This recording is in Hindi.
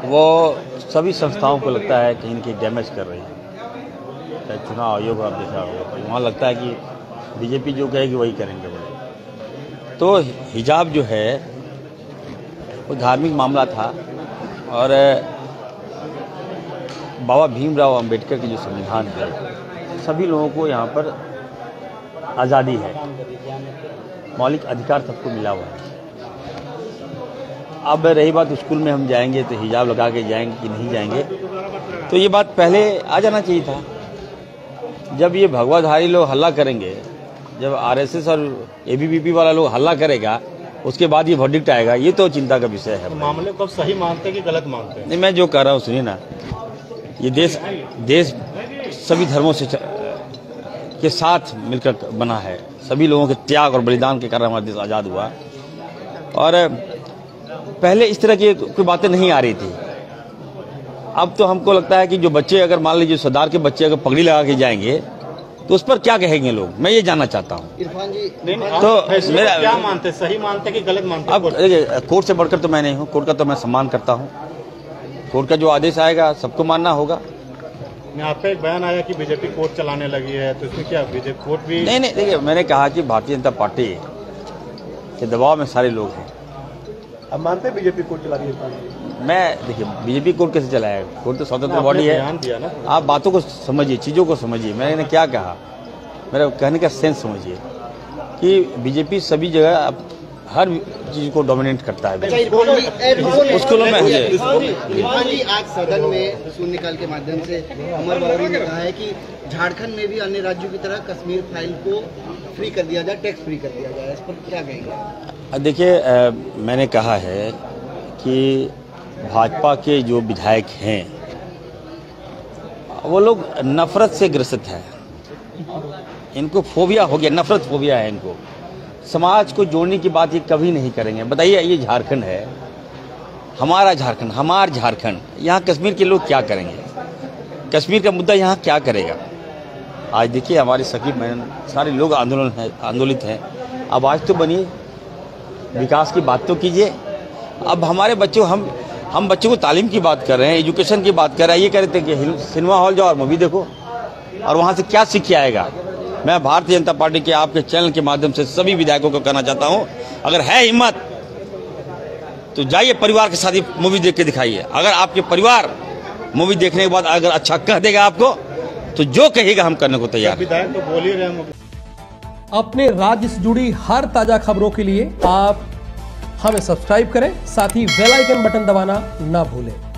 वो सभी संस्थाओं को लगता है कहीं न कहीं डैमेज कर रही है। चाहे चुनाव आयोग आप देखा होगा तो वहाँ लगता है कि बीजेपी जो कहेगी वही करेंगे वो। तो हिजाब जो है वो धार्मिक मामला था और बाबा भीमराव अंबेडकर के जो संविधान है सभी लोगों को यहाँ पर आज़ादी है, मौलिक अधिकार सबको मिला हुआ है। अब रही बात स्कूल में हम जाएंगे तो हिजाब लगा के जाएंगे कि नहीं जाएंगे, तो ये बात पहले आ जाना चाहिए था। जब ये भगवाधारी लोग हल्ला करेंगे, जब आरएसएस और एबीवीपी वाला लोग हल्ला करेगा, उसके बाद ये वर्डिक्ट आएगा, ये तो चिंता का विषय है। तो मामले को सही मानते हैं कि गलत मानते हैं? नहीं, मैं जो कह रहा हूँ सुनिए ना, ये देश सभी धर्मों से के साथ मिलकर बना है। सभी लोगों के त्याग और बलिदान के कारण हमारा देश आज़ाद हुआ। और पहले इस तरह की कोई बातें नहीं आ रही थी। अब तो हमको लगता है कि जो बच्चे, अगर मान लीजिए सरदार के बच्चे अगर पगड़ी लगा के जाएंगे तो उस पर क्या कहेंगे लोग, मैं ये जानना चाहता हूँ। इरफान जी, तो मेरा क्या मानते, सही मानते कि गलत मानते? अब कोर्ट से बढ़कर तो मैं नहीं हूँ, कोर्ट का तो मैं सम्मान करता हूँ। कोर्ट का जो आदेश आएगा सबको मानना होगा। आपका एक बयान आया कि बीजेपी कोर्ट चलाने लगी है, तो इसमें क्या बीजेपी कोर्ट भी? नहीं, देखिए मैंने कहा कि भारतीय जनता पार्टी के दबाव में सारे लोग हैं। अब मानते हैं बीजेपी कोर्ट चला रही है? मैं देखिए बीजेपी कोर्ट कैसे चलाएगा? कोर्ट तो स्वतंत्र बॉडी है। आप बातों को समझिए, चीज़ों को समझिए। मैंने क्या कहा, मेरा कहने का सेंस समझिए कि बीजेपी सभी जगह हर चीज़ को डोमिनेट करता है। स्कूलों में आज सदन में शून्यकाल के माध्यम से उमर बावरी ने कहा है कि झारखंड में भी अन्य राज्यों की तरह कश्मीर फाइल को फ्री कर दिया जाए, टैक्स फ्री कर दिया जाए, इस पर क्या कहेंगे? देखिए मैंने कहा है कि भाजपा के जो विधायक हैं वो लोग नफरत से ग्रसित हैं। इनको फोबिया हो गया, नफरत फोबिया है इनको। समाज को जोड़ने की बात ये कभी नहीं करेंगे। बताइए, ये झारखंड है, हमारा झारखंड, हमारा झारखंड, यहाँ कश्मीर के लोग क्या करेंगे? कश्मीर का मुद्दा यहाँ क्या करेगा? आज देखिए हमारे सखी बहन सारे लोग आंदोलित हैं। अब आज तो बनिए, विकास की बात तो कीजिए। अब हमारे बच्चों, हम बच्चों को तालीम की बात कर रहे हैं, एजुकेशन की बात कर रहे हैं। ये कह रहे थे कि सिनेमा हॉल जाओ और मूवी देखो, और वहाँ से क्या सीख के आएगा? मैं भारतीय जनता पार्टी के आपके चैनल के माध्यम से सभी विधायकों को कहना चाहता हूँ, अगर है हिम्मत तो जाइए परिवार के साथ मूवी देख के दिखाइए। अगर आपके परिवार मूवी देखने के बाद अगर अच्छा कह देगा आपको, तो जो कहेगा हम करने को तैयार। विधायक तो बोल ही रहे हैं। अपने राज्य से जुड़ी हर ताजा खबरों के लिए आप हमें सब्सक्राइब करें, साथ ही बेल आइकन बटन दबाना ना भूलें।